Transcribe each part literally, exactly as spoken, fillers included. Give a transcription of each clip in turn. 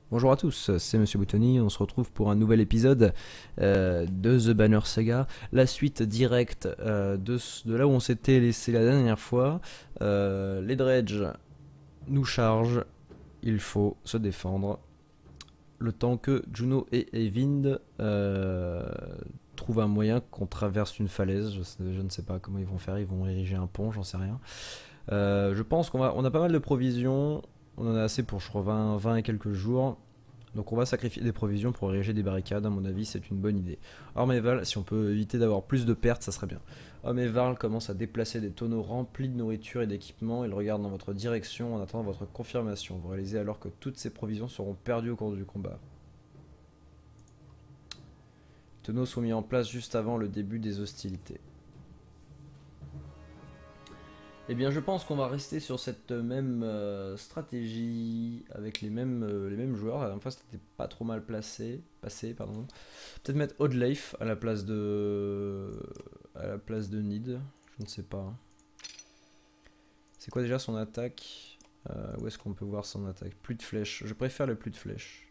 Bonjour à tous, c'est Monsieur Boutoni, on se retrouve pour un nouvel épisode euh, de The Banner Saga, la suite directe euh, de, de là où on s'était laissé la dernière fois. Euh, les dredges nous chargent, il faut se défendre, le temps que Juno et Eyvind euh, trouvent un moyen qu'on traverse une falaise. Je, sais- je ne sais pas comment ils vont faire, ils vont ériger un pont, j'en sais rien. Euh, je pense qu'on va, on a pas mal de provisions, on en a assez pour je crois vingt, vingt et quelques jours. Donc on va sacrifier des provisions pour ériger des barricades, à mon avis c'est une bonne idée. Ormeval, si on peut éviter d'avoir plus de pertes, ça serait bien. Ormeval commence à déplacer des tonneaux remplis de nourriture et d'équipements, il regarde dans votre direction en attendant votre confirmation. Vous réalisez alors que toutes ces provisions seront perdues au cours du combat. Les tonneaux sont mis en place juste avant le début des hostilités. Eh bien, je pense qu'on va rester sur cette même euh, stratégie avec les mêmes, euh, les mêmes joueurs. La dernière fois, c'était pas trop mal placé, passé, pardon. Peut-être mettre Oddleif à la place de, à la place de Nid. Je ne sais pas. C'est quoi déjà son attaque? euh, Où est-ce qu'on peut voir son attaque? Plus de flèches. Je préfère le plus de flèches.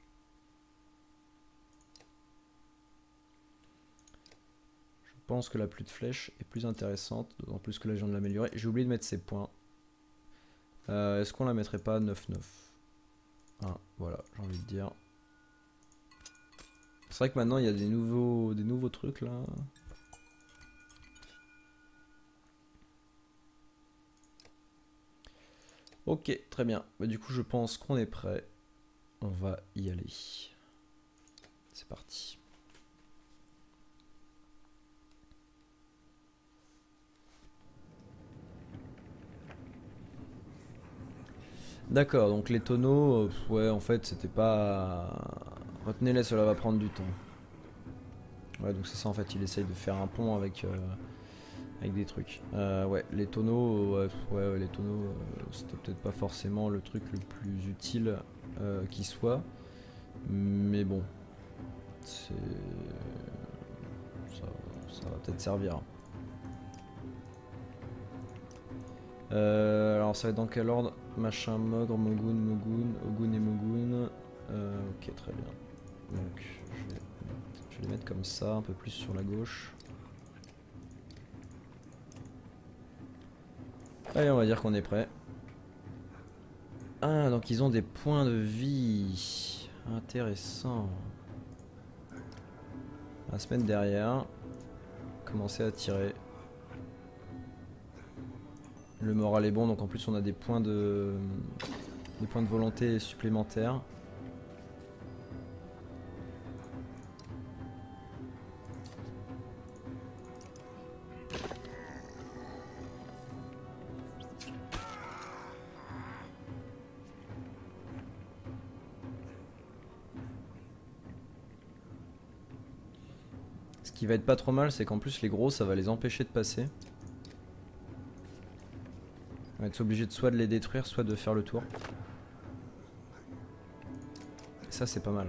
Je pense que la plus de flèches est plus intéressante, d'autant plus que là je viens de l'améliorer. J'ai oublié de mettre ses points. Euh, Est-ce qu'on la mettrait pas neuf neuf? Ah, voilà, j'ai envie de dire. C'est vrai que maintenant il y a des nouveaux, des nouveaux trucs là. Ok, très bien. Bah, du coup, je pense qu'on est prêt. On va y aller. C'est parti. D'accord, donc les tonneaux, euh, ouais, en fait, c'était pas. Retenez-les, cela va prendre du temps. Ouais, donc c'est ça en fait, il essaye de faire un pont avec, euh, avec des trucs. Euh, ouais, les tonneaux, ouais, ouais, ouais, les tonneaux, euh, c'était peut-être pas forcément le truc le plus utile euh, qui soit. Mais bon, c'est. Ça, ça va peut-être servir. Euh, alors ça va être dans quel ordre? Machin, Mogre, Mogun, Mogun, Ogun et Mogun. Euh, ok, très bien. Donc je vais, je vais les mettre comme ça, un peu plus sur la gauche. Allez, on va dire qu'on est prêt. Ah, donc ils ont des points de vie. Intéressant. On va se mettre derrière. Commencer à tirer. Le moral est bon, donc en plus on a des points de, des points de volonté supplémentaires. Ce qui va être pas trop mal, c'est qu'en plus les gros, ça va les empêcher de passer. On va être obligé de soit de les détruire, soit de faire le tour. Et ça, c'est pas mal.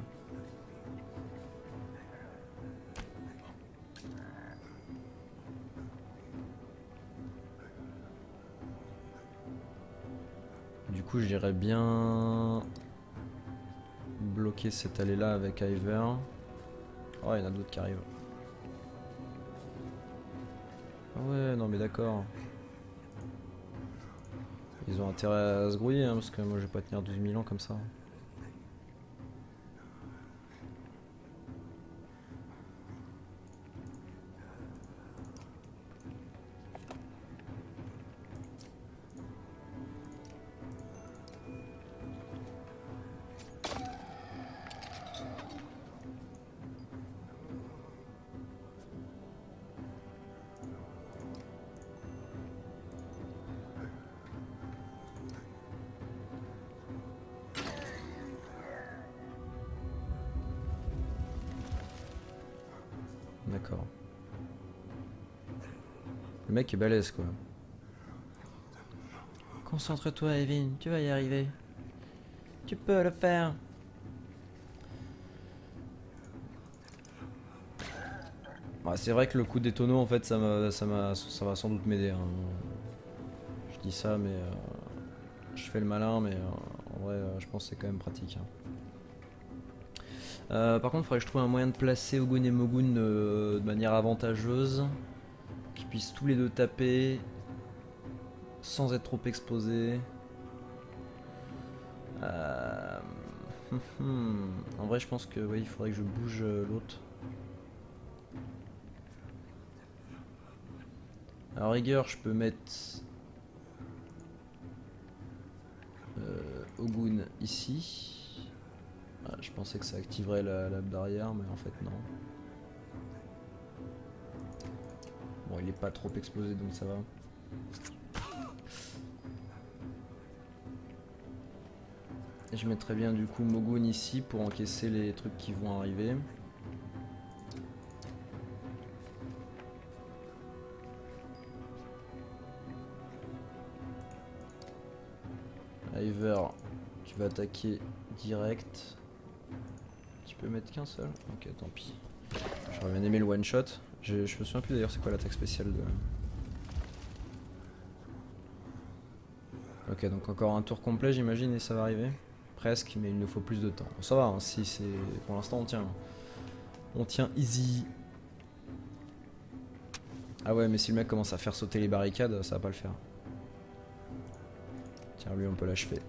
Du coup, j'irais bien bloquer cette allée là avec Iver. Oh, il y en a d'autres qui arrivent. Ah ouais, non mais d'accord. Ils ont intérêt à se grouiller, hein, parce que moi je vais pas tenir douze mille ans comme ça. D'accord. Le mec est balèze quoi. Concentre-toi, Evin, tu vas y arriver. Tu peux le faire. Ouais, c'est vrai que le coup des tonneaux, en fait, ça, m'a, ça, m'a, ça va sans doute m'aider. Hein. Je dis ça, mais euh, je fais le malin, mais euh, en vrai, euh, je pense que c'est quand même pratique. Hein. Euh, par contre, il faudrait que je trouve un moyen de placer Ogun et Mogun euh, de manière avantageuse. Qu'ils puissent tous les deux taper sans être trop exposés. Euh... en vrai, je pense que oui, il faudrait que je bouge euh, l'autre. À rigueur, je peux mettre euh, Ogun ici. Ah, je pensais que ça activerait la, la barrière, mais en fait non. Bon, il est pas trop explosé, donc ça va. Et je mettrais bien du coup Mogun ici pour encaisser les trucs qui vont arriver. Iver, tu vas attaquer direct. Tu peux mettre qu'un seul? Ok, tant pis. J'aurais bien aimé le one shot. Je, je me souviens plus d'ailleurs c'est quoi l'attaque spéciale de... Ok, donc encore un tour complet j'imagine et ça va arriver. Presque, mais il nous faut plus de temps. Bon, ça va, hein, si c'est... Pour l'instant on tient. On tient easy. Ah ouais, mais si le mec commence à faire sauter les barricades, ça va pas le faire. Tiens, lui on peut l'achever.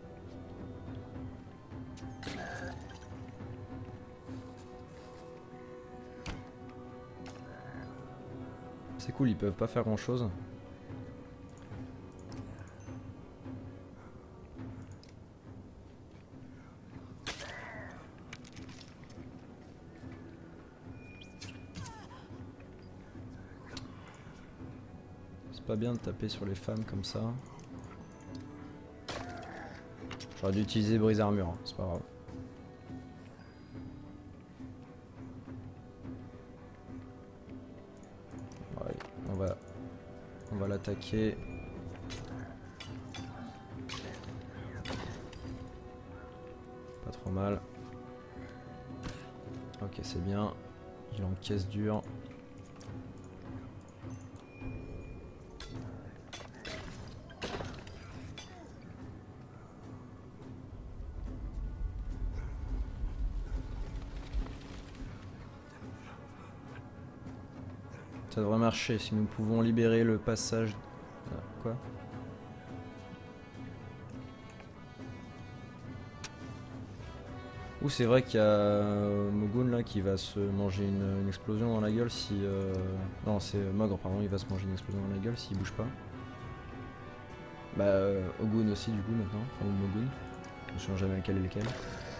C'est cool, ils peuvent pas faire grand chose. C'est pas bien de taper sur les femmes comme ça. J'aurais dû utiliser brise armure, hein, c'est pas grave. Ouais, on va, on va l'attaquer. Pas trop mal. Ok, c'est bien. Il encaisse dur. Ça devrait marcher si nous pouvons libérer le passage. Ah, quoi? Ou c'est vrai qu'il y a euh, Mogun là qui va se manger une, une explosion dans la gueule si... Euh... Non, c'est Mogre, pardon, il va se manger une explosion dans la gueule s'il bouge pas. Bah, euh, Ogun aussi du coup maintenant, enfin ou Mogun. Je me souviens jamais lequel est lequel.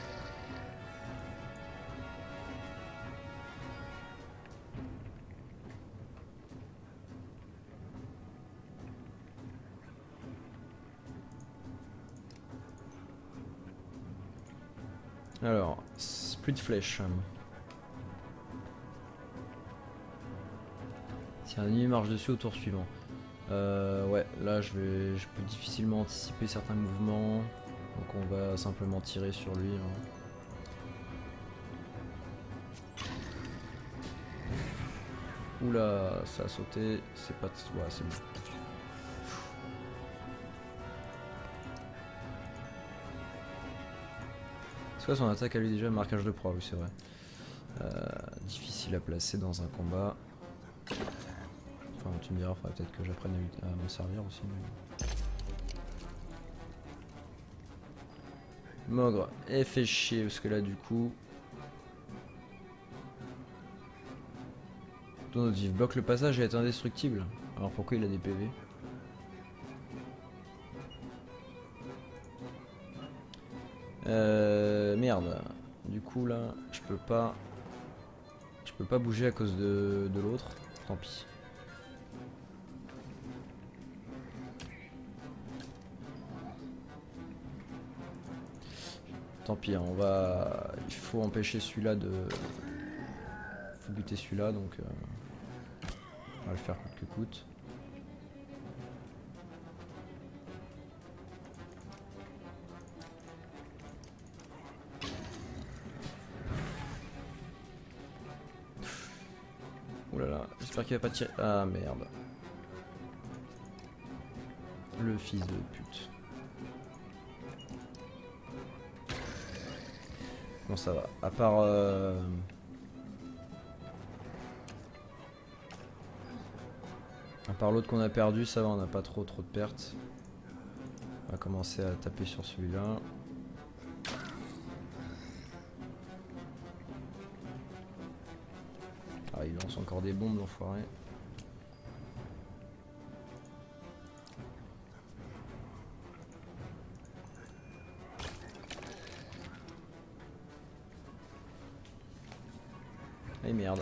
Alors, split flèche. Si un ennemi marche dessus au tour suivant. Euh, ouais, là je vais, je peux difficilement anticiper certains mouvements, donc on va simplement tirer sur lui. Hein. Oula, ça a sauté, c'est pas... Ouais, c'est bon. C'est quoi son attaque à lui déjà? Marquage de proie, oui c'est vrai. Euh, difficile à placer dans un combat. Enfin tu me diras, il faudrait peut-être que j'apprenne à, à m'en servir aussi. Mais... Mogre, et fait chier parce que là du coup... Ton vif bloque le passage et est indestructible. Alors pourquoi il a des P V? Euh, merde. Du coup là, je peux pas... Je peux pas bouger à cause de, de l'autre. Tant pis. Tant pis, hein, on va... Il faut empêcher celui-là de... Il faut buter celui-là, donc... Euh... On va le faire coûte que coûte. Ouh là là, j'espère qu'il va pas tirer... Ah merde. Le fils de pute. Bon ça va, à part... Euh... À part l'autre qu'on a perdu, ça va, on n'a pas trop trop de pertes. On va commencer à taper sur celui-là. Ah, il lance encore des bombes, l'enfoiré. Eh merde.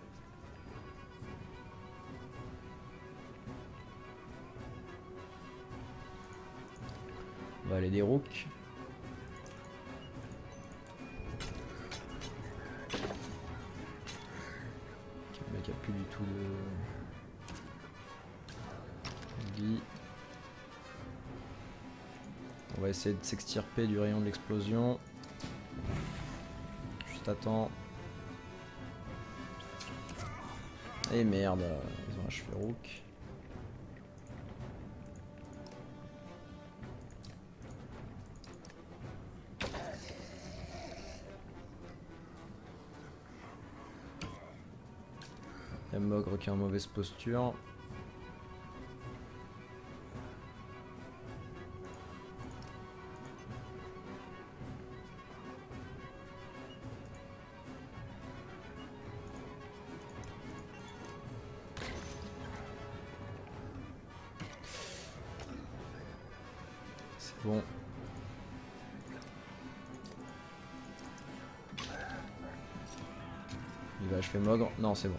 On va aller des rooks. Le mec a plus du tout de vie. On va essayer de s'extirper du rayon de l'explosion. Juste attends. Et merde, ils ont achevé rook. Il y a Mogre qui est en mauvaise posture. C'est bon. Il va achever Mogre. Non, c'est bon.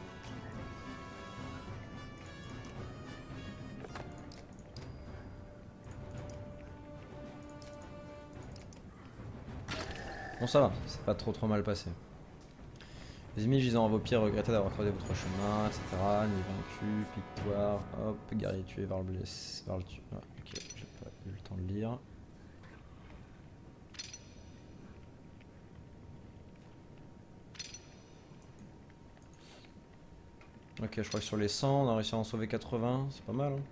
Bon ça va, c'est pas trop trop mal passé. Les ennemis gisant à vos pieds regrettez d'avoir croisé votre chemin, et cetera. Ni vaincu, victoire, hop, guerrier tué, Varl blessé, Varl tué. Ouais, ok, j'ai pas eu le temps de lire. Ok, je crois que sur les cent, on a réussi à en sauver quatre-vingts, c'est pas mal. Hein.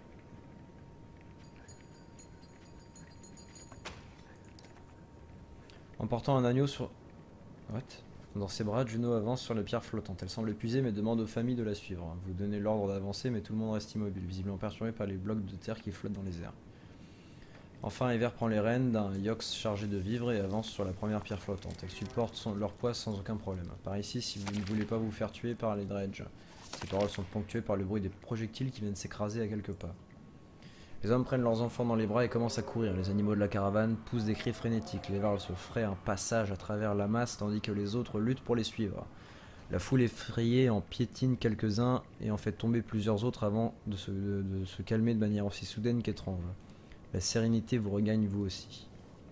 En portant un agneau sur... What? Dans ses bras, Juno avance sur les pierres flottantes. Elle semble épuisée mais demande aux familles de la suivre. Vous donnez l'ordre d'avancer mais tout le monde reste immobile, visiblement perturbé par les blocs de terre qui flottent dans les airs. Enfin, Ever prend les rênes d'un Yox chargé de vivres et avance sur la première pierre flottante. Elle supporte son, leur poids sans aucun problème. Par ici, si vous ne voulez pas vous faire tuer par les dredges. Ces paroles sont ponctuées par le bruit des projectiles qui viennent s'écraser à quelques pas. Les hommes prennent leurs enfants dans les bras et commencent à courir. Les animaux de la caravane poussent des cris frénétiques. Les varls se fraient un passage à travers la masse tandis que les autres luttent pour les suivre. La foule effrayée en piétine quelques-uns et en fait tomber plusieurs autres avant de se, de, de se calmer de manière aussi soudaine qu'étrange. La sérénité vous regagne vous aussi.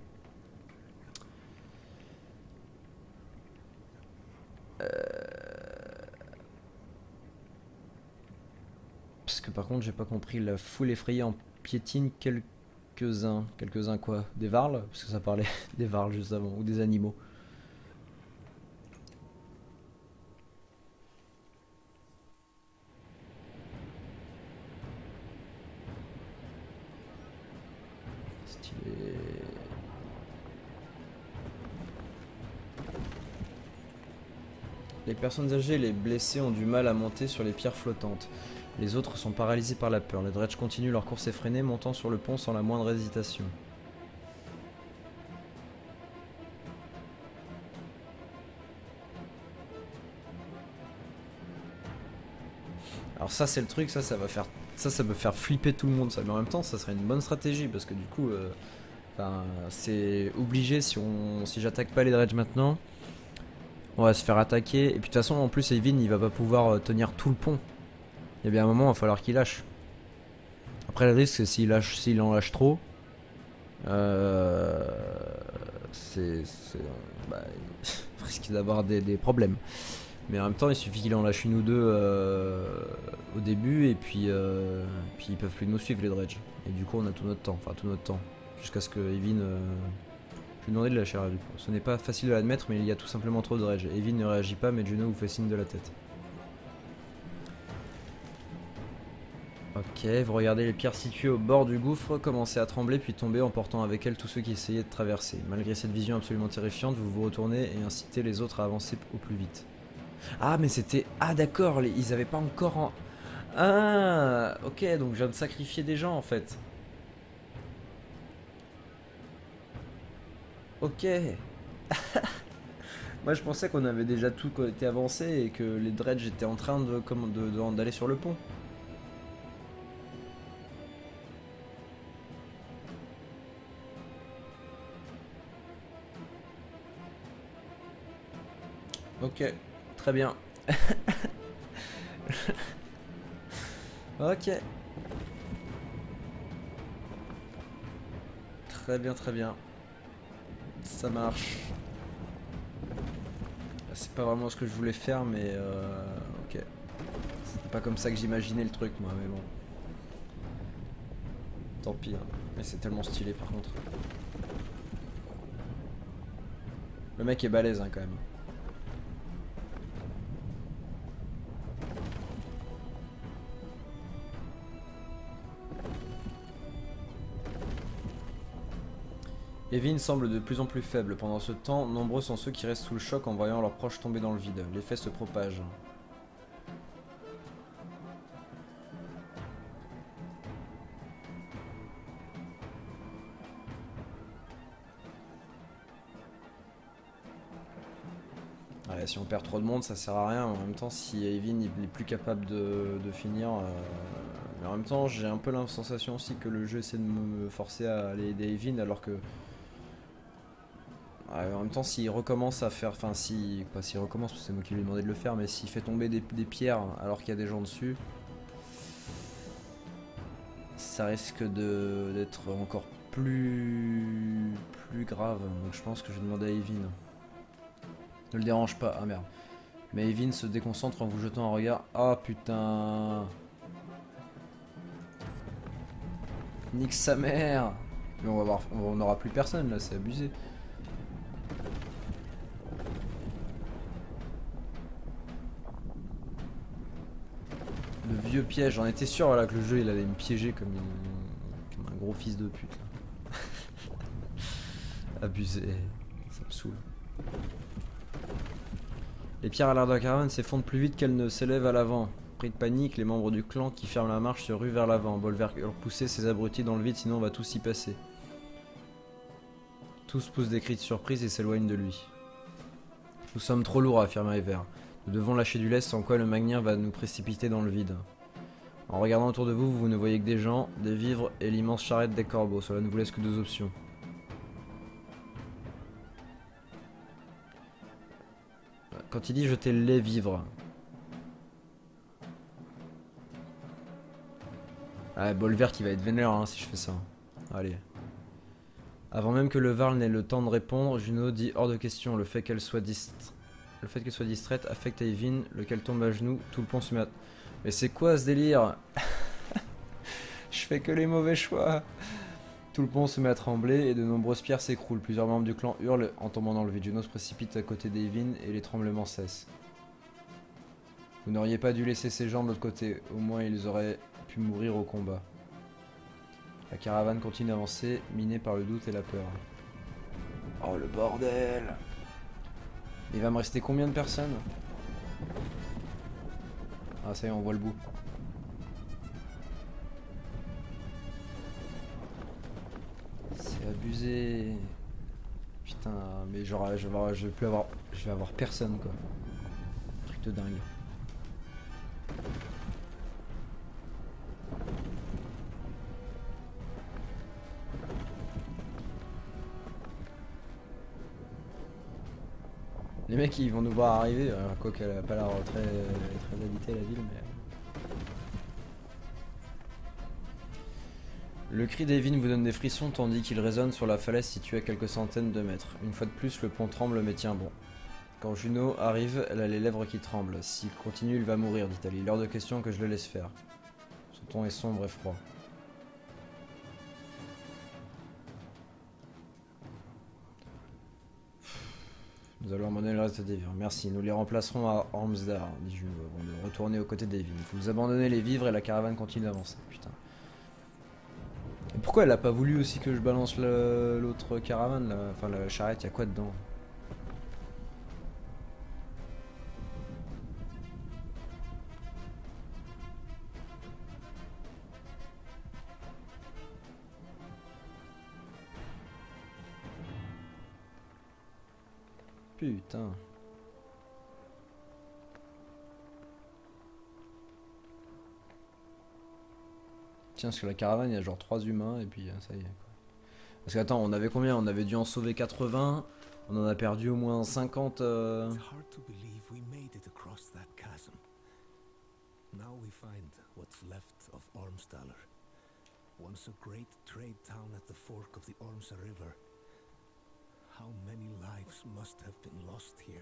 Euh... Parce que par contre j'ai pas compris, la foule effrayée en piétine quelques-uns. Quelques-uns quoi? Des varls? Parce que ça parlait des varls juste avant, ou des animaux. Stylé. Les personnes âgées et les blessés ont du mal à monter sur les pierres flottantes. Les autres sont paralysés par la peur. Les dredges continuent leur course effrénée, montant sur le pont sans la moindre hésitation. Alors ça c'est le truc, ça ça va faire ça ça peut faire flipper tout le monde ça, mais en même temps ça serait une bonne stratégie parce que du coup euh, enfin, c'est obligé si on si j'attaque pas les dredges maintenant, on va se faire attaquer et puis de toute façon en plus Evin il va pas pouvoir tenir tout le pont. Il y a bien un moment, il va falloir qu'il lâche. Après, le risque, c'est s'il lâche, s'il en lâche trop, euh, c'est, bah, il risque d'avoir des, des problèmes. Mais en même temps, il suffit qu'il en lâche une ou deux euh, au début, et puis, euh, puis ils peuvent plus nous suivre les dredges. Et du coup, on a tout notre temps, enfin tout notre temps, jusqu'à ce que Evin. Euh, je lui ai demandé de lâcher. Du coup, ce n'est pas facile de l'admettre, mais il y a tout simplement trop de dredges. Evin ne réagit pas, mais Juno vous fait signe de la tête. Ok, Ok, vous regardez les pierres situées au bord du gouffre commencer à trembler puis tomber, emportant avec elles tous ceux qui essayaient de traverser. Malgré cette vision absolument terrifiante, vous vous retournez et incitez les autres à avancer au plus vite. Ah, mais c'était... Ah d'accord, les... ils avaient pas encore en... Ah, ok, donc je viens de sacrifier des gens en fait. Ok. Moi je pensais qu'on avait déjà tout été avancé et que les dredges étaient en train de, comme, de, de, d'aller sur le pont. Ok, très bien. Ok. Très bien, très bien. Ça marche. C'est pas vraiment ce que je voulais faire, mais euh, ok. C'était pas comme ça que j'imaginais le truc, moi, mais bon. Tant pis, hein. Mais c'est tellement stylé par contre. Le mec est balèze, hein, quand même. Evin semble de plus en plus faible. Pendant ce temps, nombreux sont ceux qui restent sous le choc en voyant leurs proches tomber dans le vide. L'effet se propage. Ouais, si on perd trop de monde, ça sert à rien. En même temps, si Evin il est plus capable de, de finir... Euh... Mais en même temps, j'ai un peu la sensation aussi que le jeu essaie de me forcer à aller aider Evin alors que... Ouais, en même temps, s'il recommence à faire... Enfin, si... Pas s'il recommence, parce que c'est moi qui lui ai demandé de le faire, mais s'il fait tomber des, des pierres alors qu'il y a des gens dessus... Ça risque de d'être encore plus... plus grave. Donc je pense que je vais demander à Evin. Ne le dérange pas. Ah merde. Mais Evin se déconcentre en vous jetant un regard. Ah putain. Nique sa mère. Mais on va voir, on n'aura plus personne là, c'est abusé. Le vieux piège, j'en étais sûr voilà, que le jeu il allait me piéger comme, une... comme un gros fils de pute. Abusé, ça me saoule. Les pierres à l'air de la caravane s'effondrent plus vite qu'elles ne s'élèvent à l'avant. Pris de panique, les membres du clan qui ferment la marche se ruent vers l'avant. Bolver leur pousser ces abrutis dans le vide, sinon on va tous y passer. Tous poussent des cris de surprise et s'éloignent de lui. Nous sommes trop lourds, affirma Ever. Nous devons lâcher du lest, sans quoi le Magnir va nous précipiter dans le vide. En regardant autour de vous, vous ne voyez que des gens, des vivres et l'immense charrette des corbeaux. Cela ne vous laisse que deux options. Quand il dit jeter les vivres. Ah, Bolver qui va être vénère hein, si je fais ça. Allez. Avant même que le Varl n'ait le temps de répondre, Juno dit hors de question. Le fait qu'elle soit distraite, le fait qu'elle soit distraite affecte Evin, lequel tombe à genoux. Tout le pont se met à... Mais c'est quoi ce délire? Je fais que les mauvais choix. Tout le pont se met à trembler et de nombreuses pierres s'écroulent. Plusieurs membres du clan hurlent en tombant dans le vide. Juno se précipite à côté d'Evin et les tremblements cessent. Vous n'auriez pas dû laisser ces gens de l'autre côté. Au moins ils auraient pu mourir au combat. La caravane continue d'avancer, minée par le doute et la peur. Oh le bordel! Il va me rester combien de personnes? Ah ça y est, on voit le bout. C'est abusé. Putain, mais genre je vais, avoir, je vais plus avoir, je vais avoir personne quoi. Truc de dingue. Les mecs ils vont nous voir arriver, quoi qu'elle a pas l'air très, très habitée la ville mais... Le cri d'Evin vous donne des frissons tandis qu'il résonne sur la falaise située à quelques centaines de mètres. Une fois de plus, le pont tremble mais tient bon. Quand Juno arrive, elle a les lèvres qui tremblent. S'il continue, il va mourir, dit-elle. Il est hors de question que je le laisse faire. Son ton est sombre et froid. Nous allons abandonner le reste des vivres. Merci, nous les remplacerons à Ormsdar, dit Juno, avant de retourner aux côtés d'Evin. Vous abandonnez les vivres et la caravane continue d'avancer. Putain. Et pourquoi elle a pas voulu aussi que je balance l'autre caravane là? Enfin la charrette, y a quoi dedans? Putain. Tiens, sur la caravane, il y a genre trois humains et puis ça y est. Quoi. Parce que attends, on avait combien? On avait dû en sauver quatre-vingts. On en a perdu au moins cinquante. Euh... Now we find what's left of Ormsdalr. Once a great trade town at the fork of the Ormsa River. How many lives must have been lost here?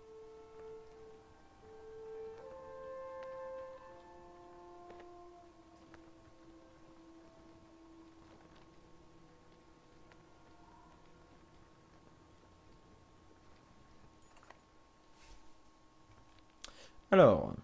Alors,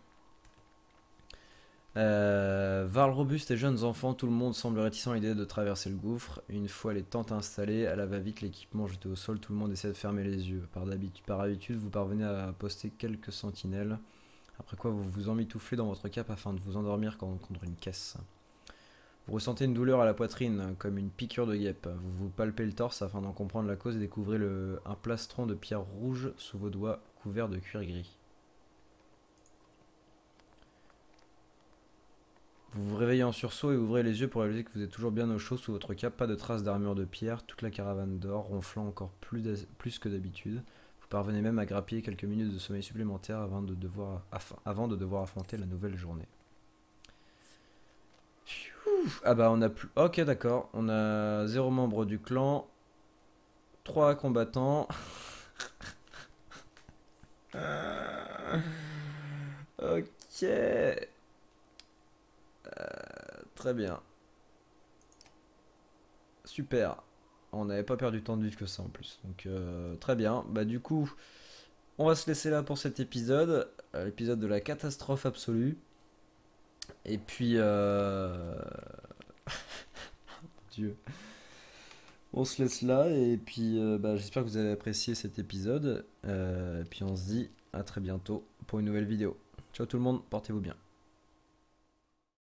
euh, Varl robuste et jeunes enfants, tout le monde semble réticent à l'idée de traverser le gouffre. Une fois les tentes installées, à la va-vite, l'équipement jeté au sol, tout le monde essaie de fermer les yeux. Par, par habitude, vous parvenez à poster quelques sentinelles, après quoi vous vous emmitouflez dans votre cape afin de vous endormir contre une caisse. Vous ressentez une douleur à la poitrine, comme une piqûre de guêpe. Vous vous palpez le torse afin d'en comprendre la cause et découvrez le, un plastron de pierre rouge sous vos doigts couverts de cuir gris. Vous vous réveillez en sursaut et ouvrez les yeux pour réaliser que vous êtes toujours bien au chaud sous votre cape, pas de traces d'armure de pierre, toute la caravane dort, ronflant encore plus, plus que d'habitude. Vous parvenez même à grappiller quelques minutes de sommeil supplémentaire avant de devoir, avant de devoir affronter la nouvelle journée. Ah bah on a plus... Ok d'accord, on a zéro membre du clan, trois combattants. Ok. Euh, très bien. Super. On n'avait pas perdu tant de vivre que ça en plus. Donc euh, très bien. Bah du coup, on va se laisser là pour cet épisode. Euh, L'épisode de la catastrophe absolue. Et puis... Euh... Dieu. On se laisse là. Et puis euh, bah, j'espère que vous avez apprécié cet épisode. Euh, et puis on se dit à très bientôt pour une nouvelle vidéo. Ciao tout le monde, portez-vous bien.